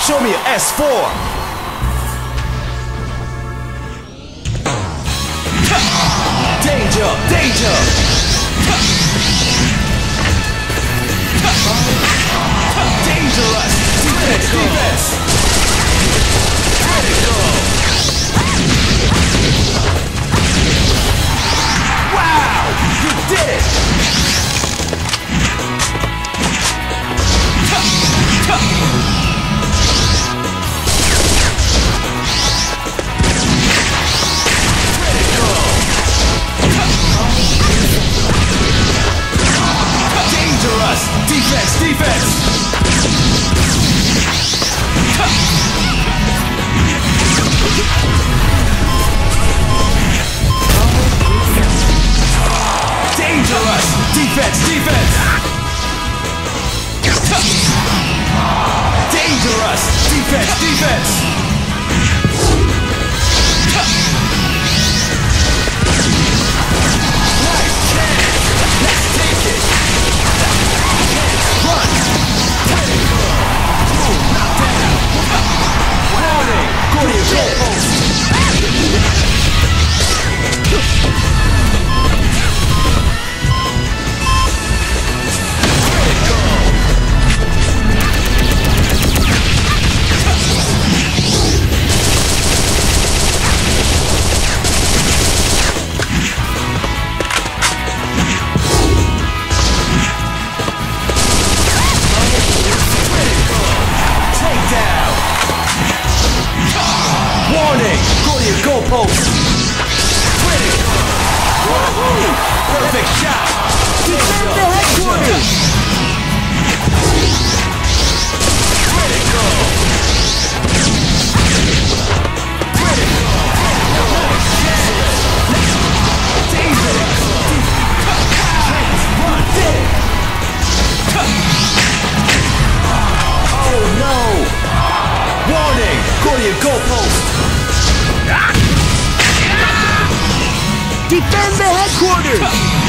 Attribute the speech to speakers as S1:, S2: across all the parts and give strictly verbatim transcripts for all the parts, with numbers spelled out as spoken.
S1: Show me your S four. Danger, danger. Dangerous. Defense, defense. Critical. Wow, you did it. Dangerous! Defense! Defense! Dangerous! Defense! Defense! Dangerous! Defense! Defense! Nice chance! Let's take it! Run! Boom! Knock down! Warning! Go to your goal post! Warning! Go to your goalpost! Critical! Woohoo! Perfect shot! Defend the headquarters! Critical! Critical! Nice chance! Dangerous! Run! Did it! Oh no! Warning! Go to your goalpost! Defend the headquarters!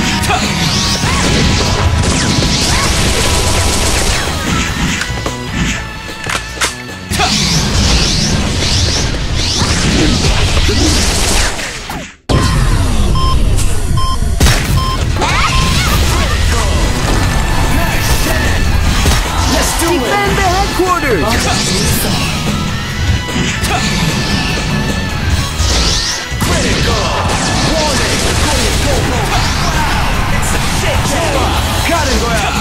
S1: Nice ten! Let's do it! Defend the headquarters! Critical! Warning! Go, go, go! Wow! It's a shit show! Got him, grab!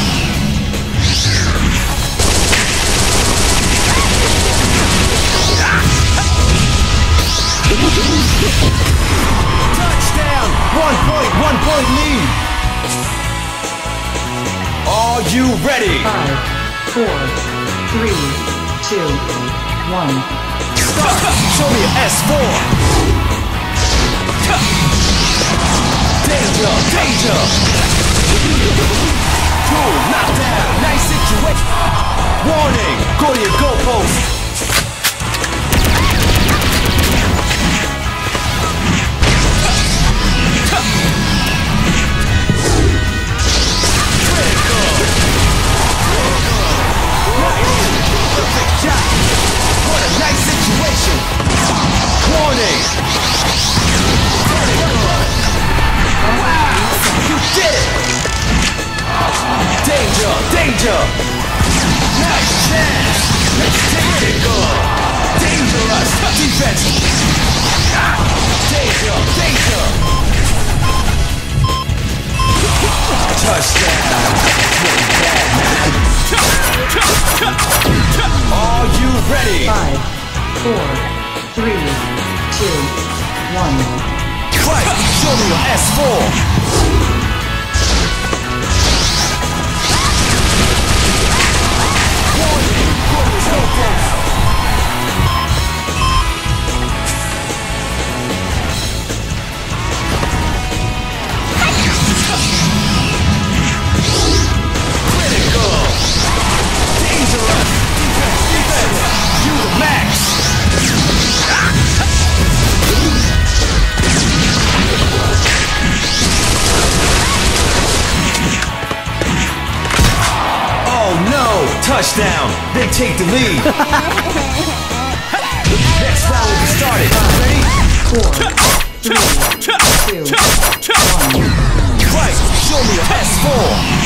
S1: Touchdown! One point, one point lead! Are you ready?
S2: Five, four, three, two, one.
S1: Stop! Show me your S four! Danger! Danger! Boom! Knockdown! Nice situation! Warning! Go to your goalpost! Critical! Perfect shot! What a nice situation! Warning! Wow! You did it! Danger! Danger! Nice chance! Let's take it! Dangerous! Defense! Danger! Danger! Touchdown! Bad, man. Are you ready?
S2: Five, four, three, two, one.
S1: Fight! Show me your S four! Warning! Go to your goalpost! Critical! Dangerous! Defense! Defense! You the max! Touchdown, they take the lead. Next round will be started. Ready?
S2: Four, three, two, one.
S1: Right, show me a S four.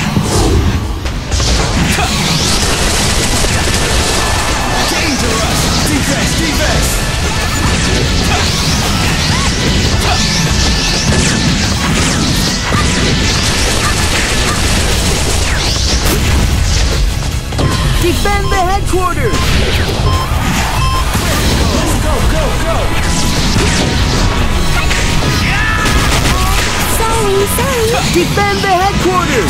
S1: Dangerous. Defense, defense.
S3: Defend the headquarters!
S1: Let's go, go, go!
S3: Sorry, sorry! Defend the headquarters!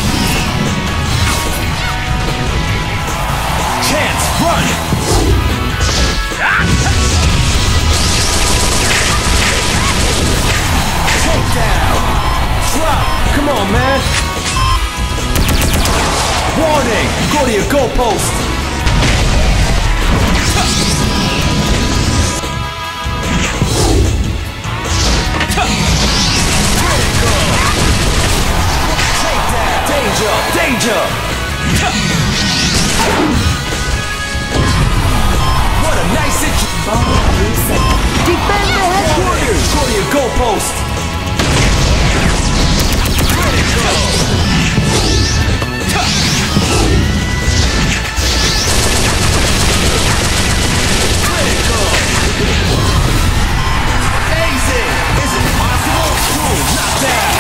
S1: Chance, run! Take down! Drop! Come on, man! Warning! Go to your goalpost! Take that! Danger! Danger! What a nice situation!
S3: Defend the headquarters!
S1: Go to your goalpost! Critical! Amazing! Is it possible? Boom! Knockdown!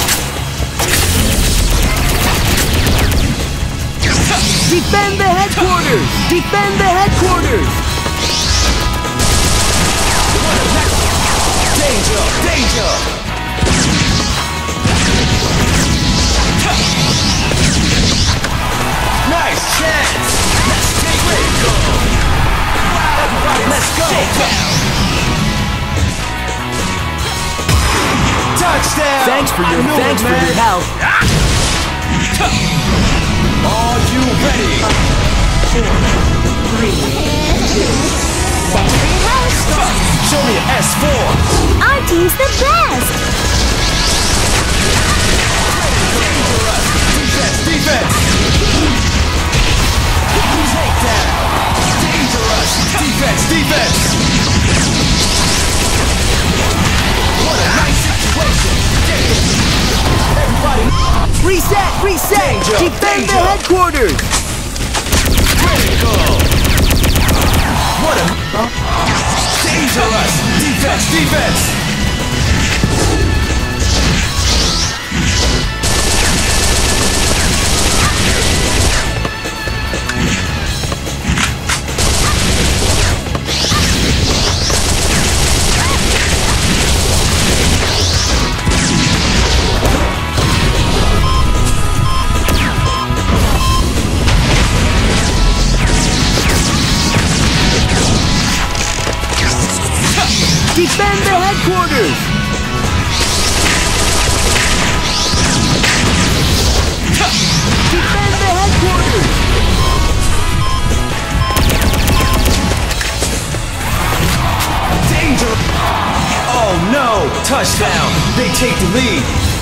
S3: Defend the headquarters! Defend the headquarters!
S1: What a nice... Danger! Danger! Nice chance! Let's take it! Go! Everybody, let's go! Touchdown!
S3: Thanks for your
S1: I knew
S3: thanks
S1: it,
S3: for
S1: man.
S3: your help.
S1: Are you ready?
S2: Four, three, two, one.
S1: Show me an S four!
S3: Our team's the best!
S1: Defense! Defense! Take down! Dangerous! Defense! Defense! What a nice situation! Everybody!
S3: Reset! Reset!
S1: Danger,
S3: Defend
S1: danger.
S3: the headquarters!
S1: Critical! What a... Dangerous! Defense! Defense!
S3: Defend the headquarters! Defend the headquarters!
S1: Danger! Oh no! Touchdown! They take the lead!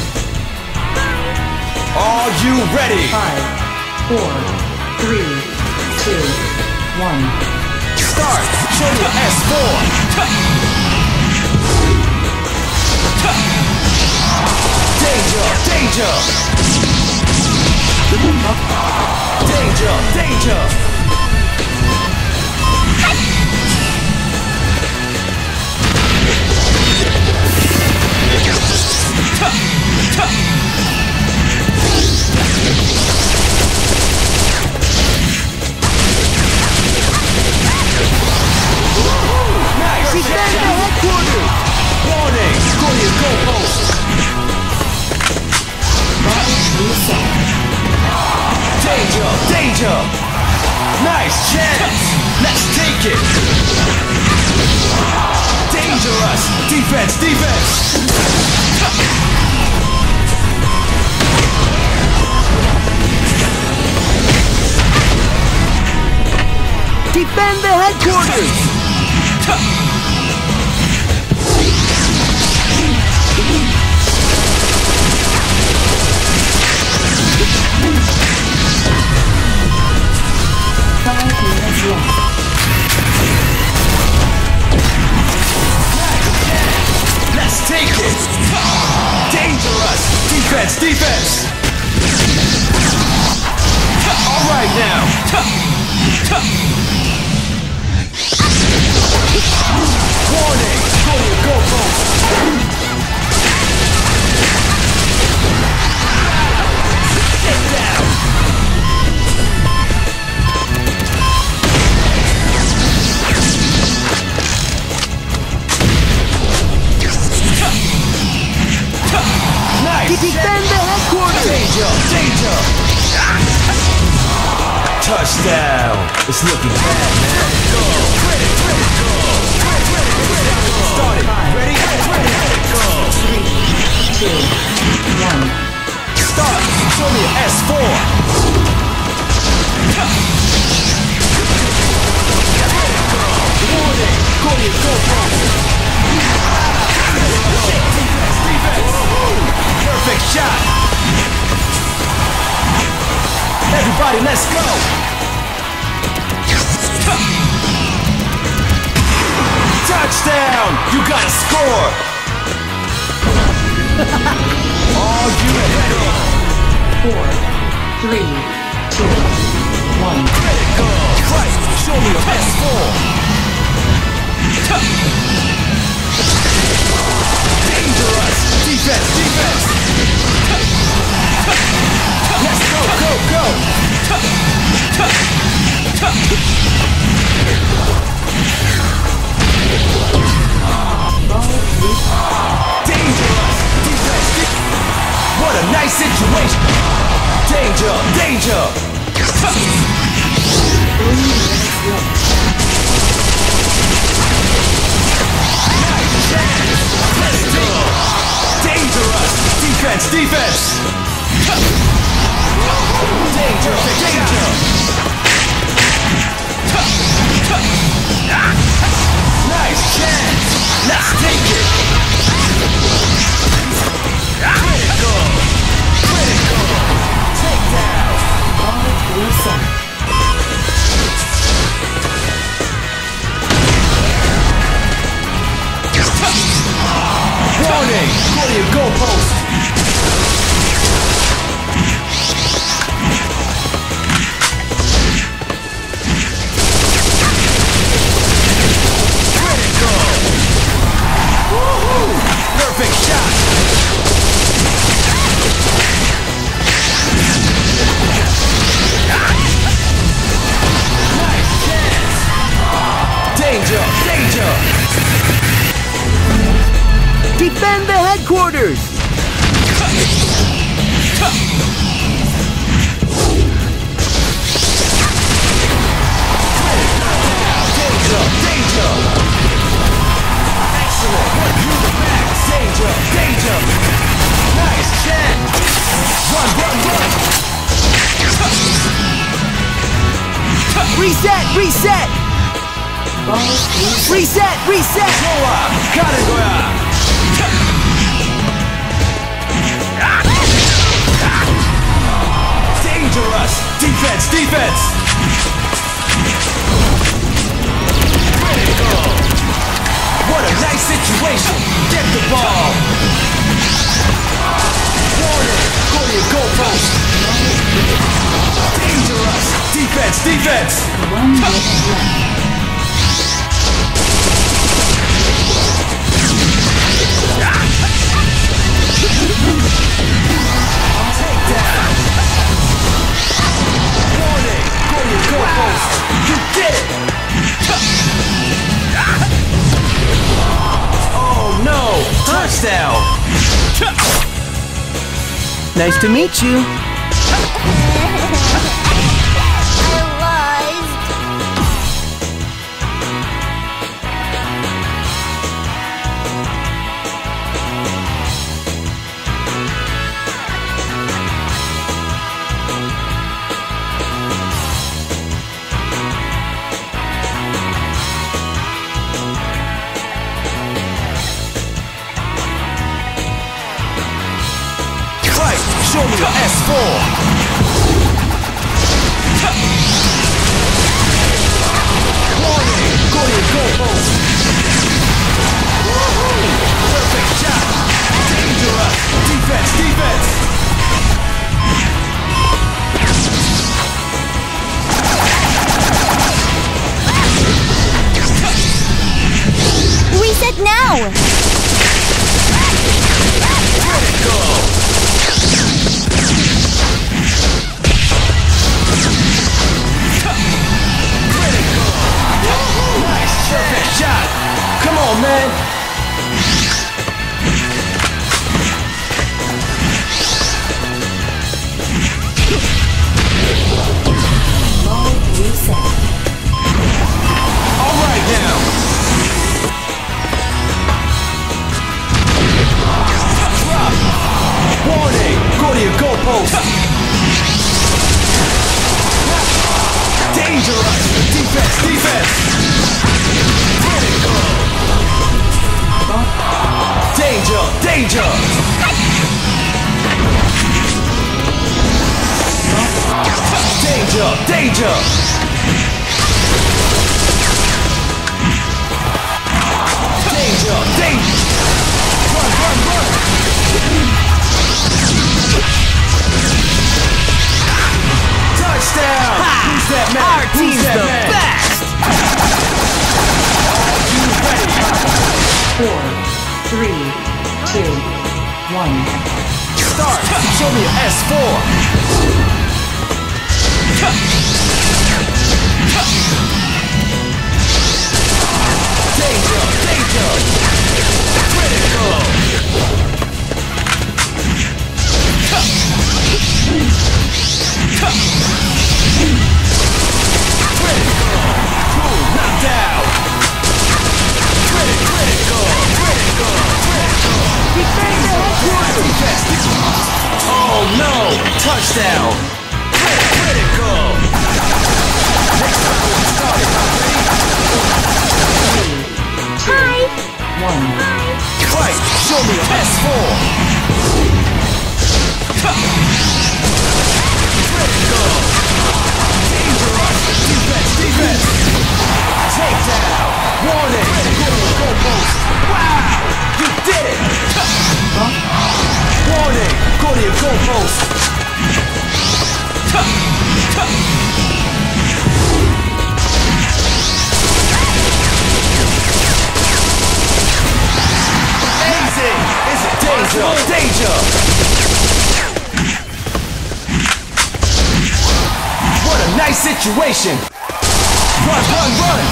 S1: Are you ready?
S2: Five, four, three, two, one.
S1: Start! Show me your S four! Danger! Danger! Danger! Danger! Nice!
S3: Defend the headquarters!
S1: Warning! Go to your goalpost! Danger! Danger! Nice chance! Let's take it! Dangerous! Defense! Defense!
S3: Defend the headquarters!
S1: Defense, defense! Alright now! Warning! Go to your goal post! Get down! Nice!
S3: Defend the headquarters!
S1: Danger! Danger! Touchdown! It's looking bad, man. Go! Start it! Ready? Go!
S2: Three, two, one.
S1: Start! Show me an S four! Warning! Go to your goal post! Defense! Defense! Perfect shot! Everybody, let's go! Touchdown! You gotta score! Are you ready?
S2: Four, three, two, one.
S1: Go! Christ, show me your S four! Dangerous! Defense! Defense! Let's go! Go! Go! Dangerous! Defense! What a nice situation! Danger! Danger! Nice chance! Let's go! Dangerous! Defense! Defense! Danger! Danger! Nice chance! Let's take it! Critical! Critical! Take down!
S2: Ball reset.
S1: Warning! Go to your goal post! Critical! Woohoo! Perfect shot! Nice chance! Danger! Danger!
S3: Defend the headquarters!
S1: Danger! Danger! Excellent! One through the back! Danger! Danger! Nice chance! Run! Run! Run!
S3: Reset! Reset!
S2: Ball reset.
S3: Reset! Reset!
S1: 좋아! 가는 거야! Dangerous! Defense! Defense! Critical! What a nice situation! Get the ball! Warning! Go to your goal post! Dangerous! Defense! Defense!
S2: One minute left.
S1: Take down! Warning! Go to your goal post! You did it! Oh no! Touchdown!
S3: Nice to meet you.
S1: Show me your S four! Warning! Go to your goal post! Perfect shot! Dangerous! Defense! Defense!
S4: Wow!
S1: Perfect shot! Come on, man!
S2: Ball reset.
S1: All right now! Drop! Warning! Go to your goalpost! Dangerous! Defense! Defense! Danger! Danger! Danger! Danger! Danger! Danger! Run! Run! Run! Touchdown! Who's that man?
S3: Our
S1: Who's
S3: team's
S1: that
S3: the
S1: man?
S3: best!
S1: You ready?
S2: Four, three, two, one.
S1: Start! Show me your S four! Danger! Danger! Critical! Critical! Boom! Knocked out! Critical! Critical! Critical! Critical!
S3: Defend the headquarters!
S1: Defense! Oh no! Touchdown! Critical! Next time we'll get started.
S4: Hi!
S2: One.
S1: Right! Show me your S four! Critical! Dangerous! Defense! Defense! Takedown! Warning! Goalpost! Wow! You did it! Warning! Go to your goalpost! Easy! Is it danger? Danger! What a nice situation! Run, run, run!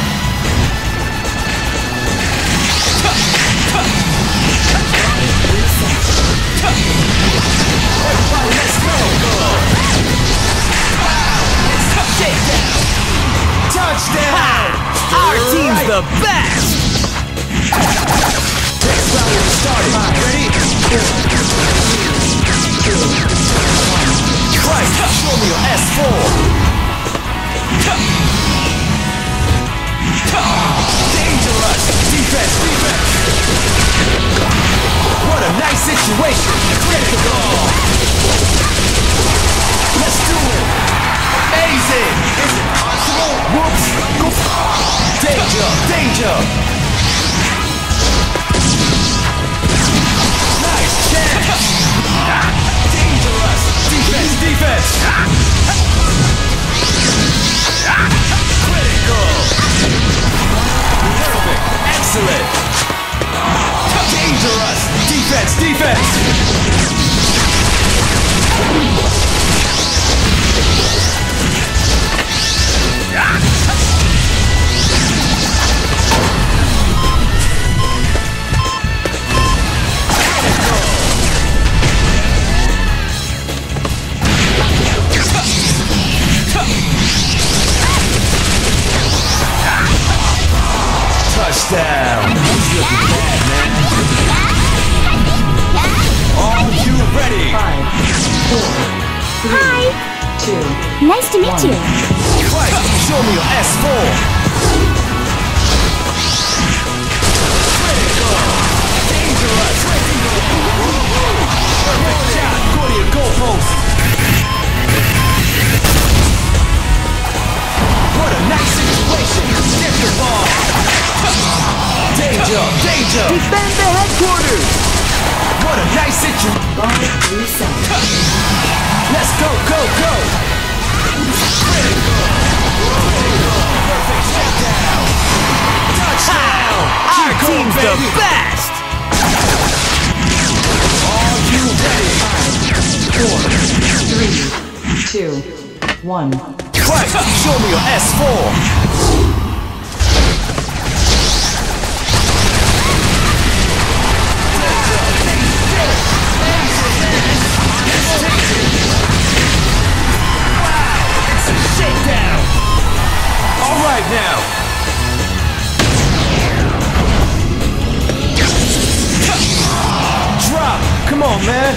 S1: Everybody, let's go! Takedown! Touchdown!
S3: Our team's
S1: Right.
S3: the best!
S1: Next round will start. Ready? Right, show me your S four. Dangerous! Defense, defense! What a nice situation! Critical! Let's do it! Amazing! Is it possible? Whoops! Danger! Danger! Nice chance! Dangerous! Defense! Defense! Critical! Perfect! Excellent! Dangerous! Defense! Defense! Touchdown! He's looking bad, man. Are you ready?
S2: Five, four, three,
S4: Hi!
S2: two,
S4: Nice to meet you.
S1: Right, show me your S four. Critical! Dangerous! Perfect shot! Go to your goalpost! What a nice situation! Get the ball! Danger! Danger!
S3: Defend the headquarters!
S1: What a nice situation!
S2: ball reset.
S1: Let's go, go, go! Critical! Critical! Perfect takedown! Touchdown!
S3: Our
S1: Keep going,
S3: team's the
S1: baby!
S2: one.
S1: Fight! Show me your S four! Shakedown! Alright now! Drop! Come on, man!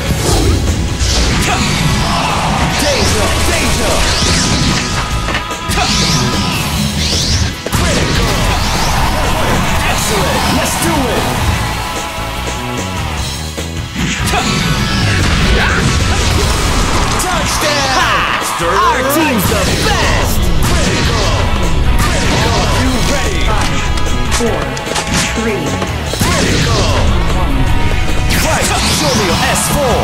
S1: Danger! Danger! Critical! Excellent! Let's do it! Touchdown!
S3: Our team's the best!
S1: Critical! Critical! Are you ready?
S2: Five, four, three,
S1: Critical!
S2: one.
S1: Right! Show me your S four!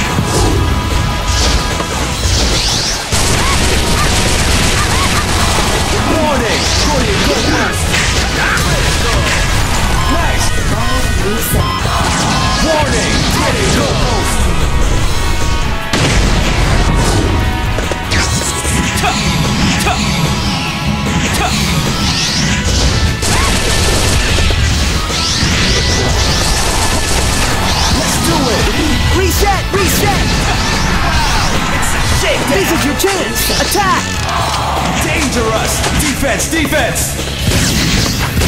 S1: Warning! Go to your goal post! Nice!
S2: Reset.
S1: Warning! Critical post! Let's do it!
S3: Reset! Reset!
S1: Shake
S3: This
S1: that!
S3: is your chance! Attack!
S1: Dangerous! Defense! Defense!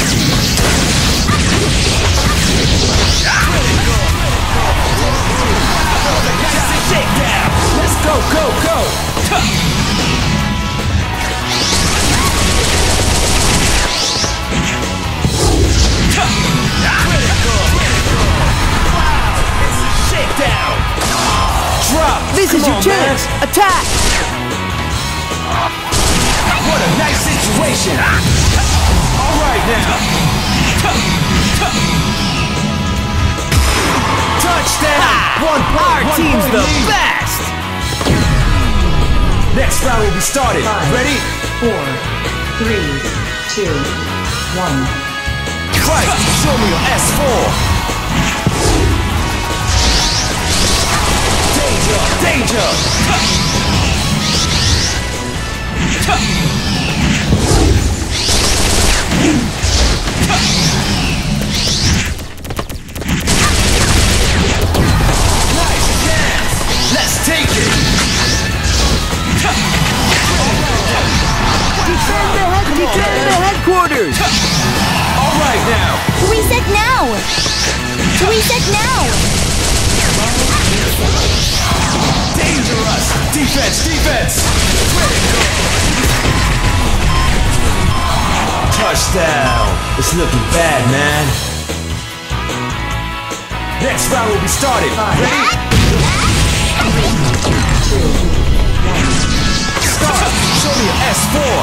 S1: Shakedown! Let's go! Go! Go! Shakedown! Drop!
S3: This
S1: Come
S3: is your
S1: on,
S3: chance!
S1: man.
S3: Attack!
S1: What a nice situation! Alright now! Touchdown! One point,
S3: Our
S1: one
S3: team's
S1: point
S3: the
S1: lead.
S3: best!
S1: Next round will be started.
S2: Five,
S1: Ready?
S2: four, three, two, one.
S1: Fight! Show me your S four! Danger! Danger! Nice dance! Let's take it!
S3: Defend the head! Defend the headquarters!
S1: Alright now!
S4: Reset now! Reset now!
S1: Dangerous! Defense! Defense! Touchdown! It's looking bad, man. Next round will be started. Ready? Start! Show me your S four!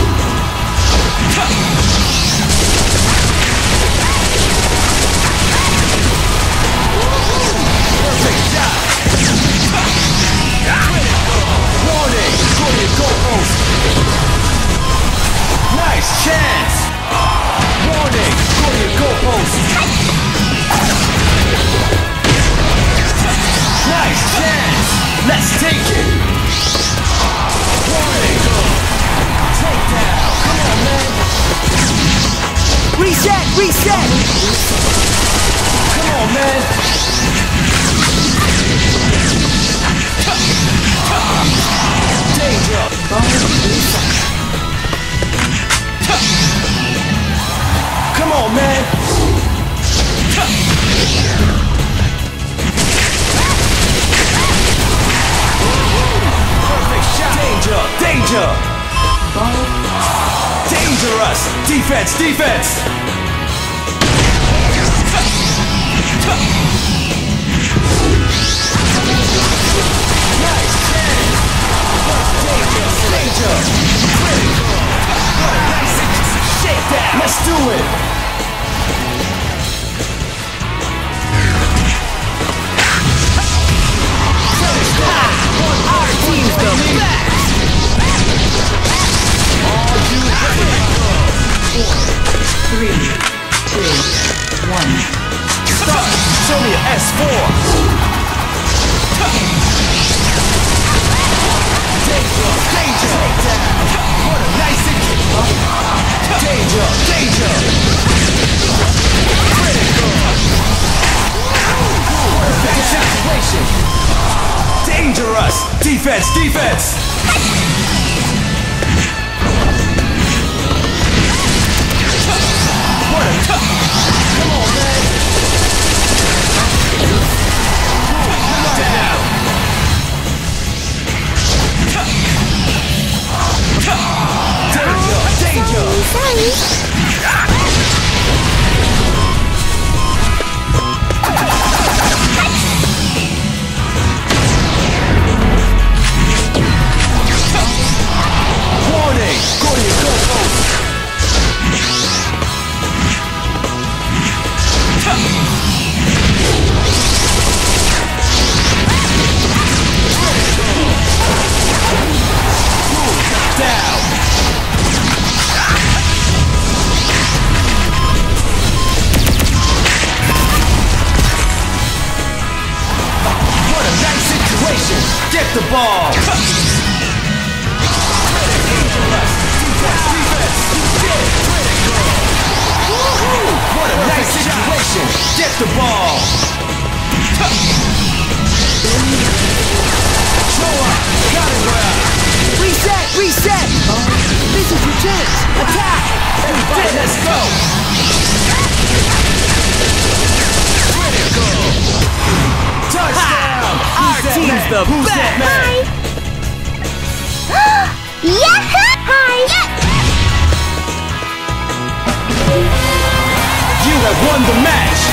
S1: Perfect shot! Warning! Go to your goal post! Nice chance! Warning! Go to your goal post! Nice chance! Let's take it! Warning! Takedown! Come on, man!
S3: Reset! Reset!
S1: Come on, man! Danger! Come on, man! Perfect shot! Danger! Danger! Dangerous! Defense! Defense! Nice chance! Danger! Danger! Shake that! Let's do it!
S3: Our team's the best!
S1: Are you ready?
S2: Three, two, one.
S1: Start! Show me your S four! Danger! Danger! Defense, defense! What a tough! Come on, man! Down! Danger! Danger!
S4: Sorry.
S1: Warning! Go to your goalpost! Down! What a nice situation! Get the ball! What a nice situation! Get the ball! Show up! Got it, grab!
S3: Reset, reset! This is your chance! Attack!
S1: Everybody, let's go! Critical! Touchdown!
S3: Our team's the
S1: Who's
S3: best!
S1: that man?
S4: Yeah! Hi!
S1: You have won the match!